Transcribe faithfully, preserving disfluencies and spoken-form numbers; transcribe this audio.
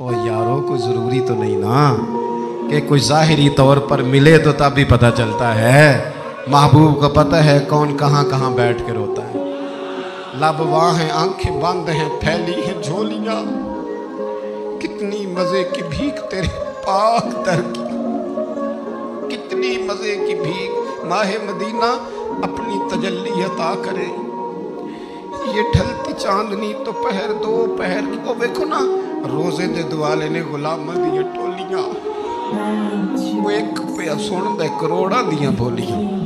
ओ यारो कोई ज़रूरी तो नहीं ना कि कोई ज़ाहिरी तौर पर मिले तो तब भी पता चलता है। महबूब को पता है कौन कहाँ कहाँ बैठ के रोता है। लब वहाँ हैं, आंखें बंद हैं, फैली हैं झोलियाँ। कितनी मज़े की भीख तेरे पाक दर की, कितनी मज़े की भीख। माहे मदीना अपनी तजल्ली अता करे। ये ढलती चांदनी तो पहर दो पहर की। वो देखो ना रोजे दे दुआले ने गुलामां दी टोलियां, वो एक पे सुन दे करोड़ां दियां बोलियां।